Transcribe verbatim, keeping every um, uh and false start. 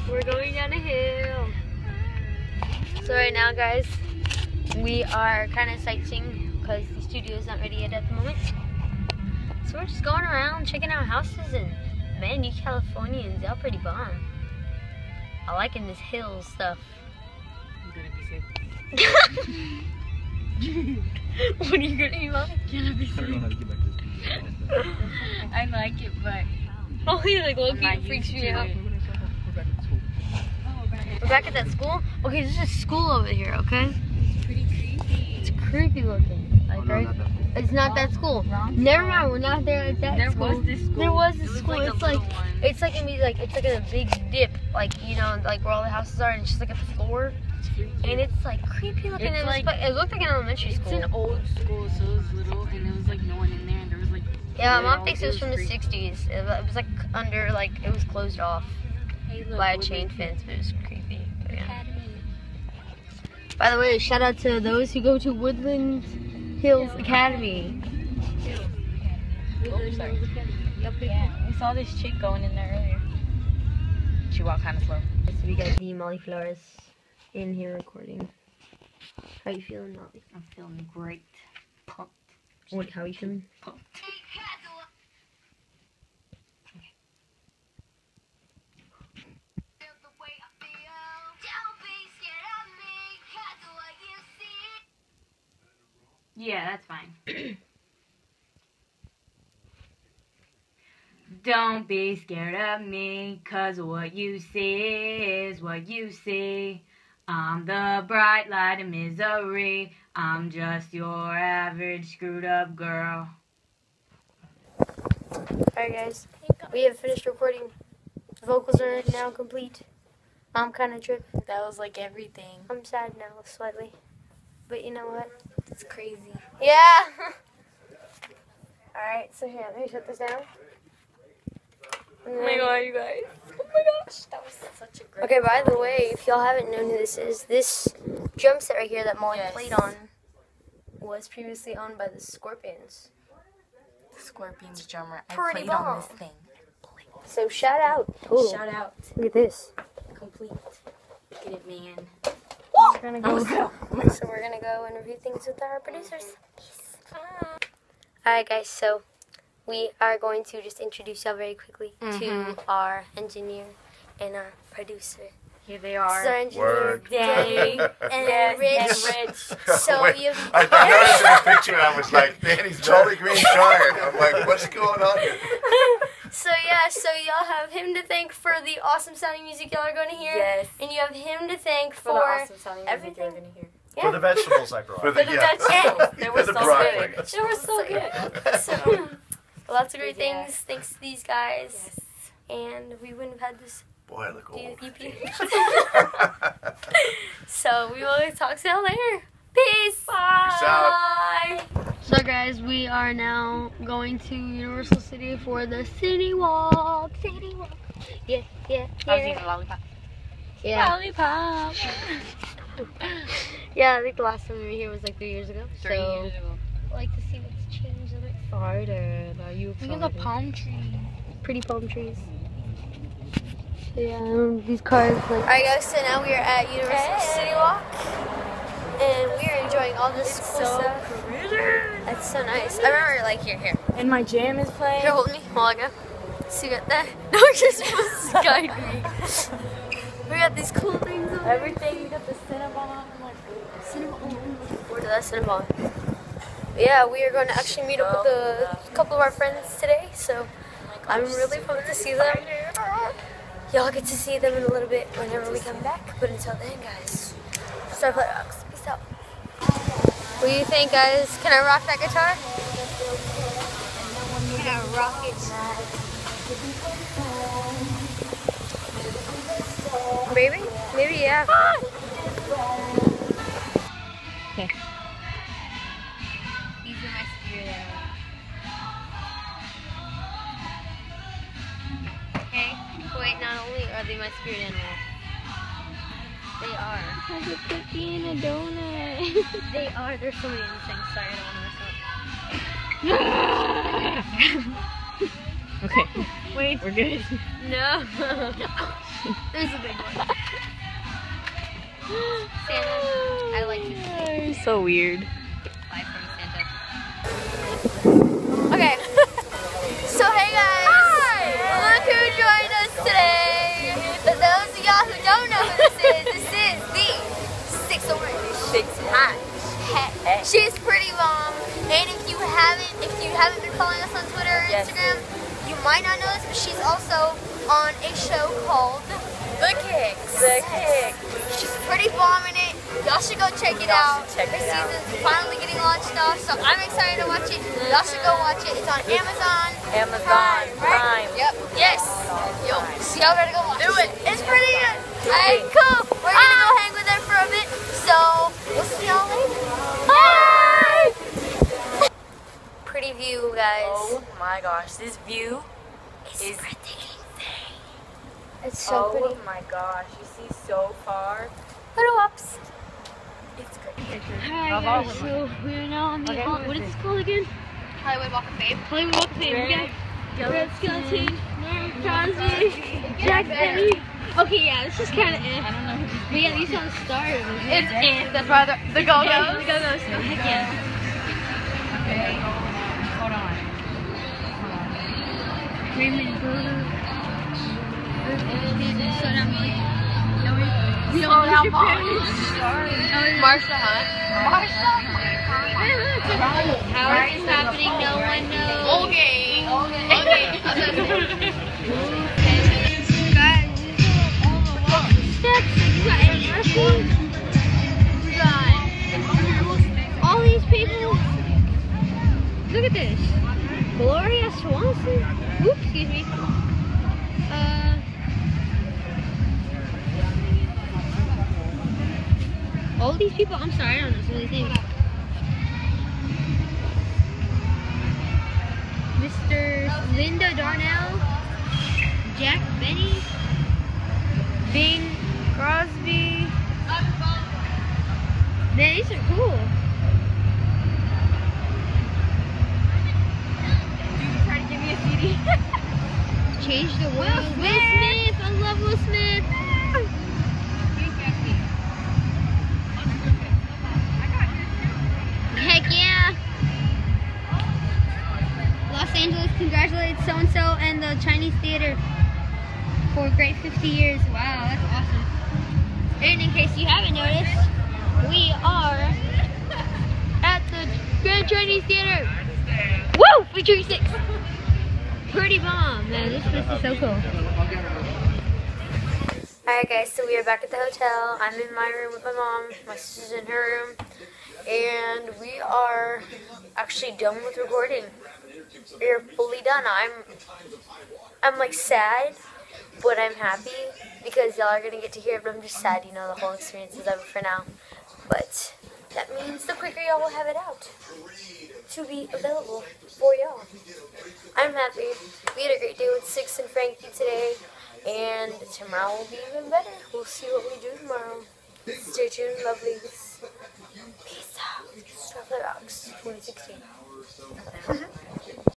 We're going down a hill. So right now, guys, we are kind of sightseeing because the studio is not ready yet at the moment. So we're just going around checking out houses, and man, you Californians, y'all pretty bomb. I liking this hill stuff. I'm gonna be safe. What are you gonna be like? Gonna be safe. I don't know how to get back to this. I like it, but oh, he like Loki freaks me out. We're back at that school? Okay, this is school over here, okay? It's pretty creepy. It's creepy looking. Like, oh, no, right? Not it's not that school. Wrong Never school. mind, we're not there at that there school. Was this school. There was this it was school. Like it's like one. it's like gonna be like it's like a big dip, like you know, like where all the houses are, and it's just like at the floor. And it's like creepy looking. It's it, like, was, it looked like an elementary it's school. It's an old school, so it was little, and there was like no one in there, and there was like. Yeah, my mom thinks it was from the sixties. It was like under, like it was closed off hey, look, by a chain fence, but it was creepy. But, yeah. By the way, shout out to those who go to Woodland Hills Academy. Oh, sorry. Yep, yeah. We saw this chick going in there earlier. She walked kind of slow. So we got the Molly Flores in here recording. How you feeling, Molly? I'm feeling great. Pumped. What? How you feeling? Pumped. Yeah, that's fine. Don't be scared of me, cause what you see is what you see. I'm the bright light of misery. I'm just your average screwed up girl. Alright guys, we have finished recording. The vocals are now complete. I'm kind of tripped. That was like everything. I'm sad now, slightly. But you know what? It's crazy. Yeah! Alright, so here, let me shut this down. Oh my god, you guys. Oh my gosh, that was such a great Okay, by the way, if y'all haven't known who this is, this drum set right here that Molly yes. played on was previously owned by the Scorpions. The Scorpions drummer. I Pretty played bomb. on this thing. So shout out. Total. Shout out. Look at this. Complete. Look at it, man. We're gonna go. So we're gonna go and review things with our producers. Alright guys, so we are going to just introduce y'all very quickly mm-hmm. to our engineer and our producer. Here they are. So our engineer, Word. Danny, and yes, Rich. and Rich. So Wait, you. I noticed in the picture and I was like, Danny's Jolly Green Giant. I'm like, what's going on here? So yeah, so y'all have him to thank for the awesome sounding music y'all are going to hear. Yes. And you have him to thank for, For the awesome sounding music everything. you're going to hear. Yeah. For the vegetables I brought. For For the yeah. vegetables. They were For the so broccoli. good. They were so good. So lots of great Yeah. things thanks to these guys. Yes. And we wouldn't have had this Boy, I look old. E P. So we will talk to y'all later. Peace. Bye. Peace out. So guys, we are now going to Universal City for the City Walk. City Walk. Yeah, yeah, I was yeah. eating a lollipop. Yeah. Lollipop. Yeah, I think the last time we were here was like three years ago. Three so years ago. I'd like to see what's changed. I'm excited. Are you excited? Look at the palm tree. Pretty palm trees. So yeah, um, these cars like. Alright guys, so now we are at Universal Hey. City Walk. And we are enjoying all this It's cool so stuff. pretty. That's so nice. I remember like here, here. And my jam is playing. Here, hold me while I go. So you got that? No, you're supposed to guide me. We got these cool things over Everything. You got the Cinnabon. I'm like, Cinnabon. Looking forward to that Cinnabon. Yeah, we are going to actually meet up with a couple of our friends today, so I'm really pumped to see them. Y'all get to see them in a little bit whenever we come back, but until then, guys, StarFlightRocks. Peace out. What do you think, guys? Can I rock that guitar? Can I rock it? Maybe? Maybe, yeah. Okay. These are my spirit animals. Okay? Wait, not only are they my spirit animal, they are. There's a cookie and a donut. They are. There's so many other things. Sorry, I don't want to mess up. Okay. Wait. We're good. No. There's a big one. Santa, I like you. You're so weird. Bye from Santa. Okay. So hey guys. Hi. Look who joined us today. For those of y'all who don't know who this is, this is the Six Orange. Six hot. Hey. She's pretty bomb. And if you haven't, if you haven't been following us on Twitter or Yes. Instagram, you might not know this, but she's also on a show called The Kicks. The Kicks. She's pretty bomb in it. Y'all should go check it Y'all out. should check Her it out. season's finally getting launched off, so I'm excited to watch it. Y'all should go watch it. It's on Amazon. Amazon Prime. Yep. Yes. Yo. So y'all gotta go watch it. Do it. It's pretty good. Alright, cool. We're gonna go hang with her for a bit. So we'll see y'all later. Bye. Pretty view, guys. Oh my gosh, this view It's is breathtaking. It's so oh pretty. my gosh, you see so far. Little ups. It's great. Hi guys, so we're now on the, Okay, oh, what is this called again? Hollywood Walk of Fame. Hollywood Walk of Fame. We got Red Red Skeleton, Norm Crosby, Jack Benny. Okay, yeah, this is kind of eh. I don't know. But yeah, these songs started. It's it. That's why the, the go-go's. The Go-Go's. Oh, heck yeah. Okay, hold on. Raymond Burger. Slow down, Molly. We Slow don't down, your Molly. parents. Marsha Hunt. Marsha. Hey, look. How is this happening? No one knows. Okay. Okay. Guys, all the walk steps. You got any articles? We got all these people. Look at this. Gloria Swanson. Oops, excuse me. Uh, all these people. I'm sorry, I don't know some of these names. Mister Linda Darnell, Jack Benny, Bing Crosby. Man, these are cool. Dude, try to give me a C D. Change the world. Will Smith. I love Will Smith. Heck yeah. Los Angeles congratulates so-and-so and the Chinese theater for a great fifty years. Wow, that's awesome. And in case you haven't noticed, we are at the Grand Chinese Theater. Woo! Featuring six. Pretty bomb, man. This place is so cool. Alright guys, so we are back at the hotel. I'm in my room with my mom. My sister's in her room. And we are actually done with recording. We're fully done. I'm I'm like sad, but I'm happy because y'all are gonna get to hear it, but I'm just sad, you know, the whole experience is over for now. But that means the quicker y'all will have it out to be available for y'all. I'm happy. We had a great day with Six and Frankie today, and tomorrow will be even better. We'll see what we do tomorrow. Stay tuned, lovelies. Peace out. StarFlightRocks twenty sixteen.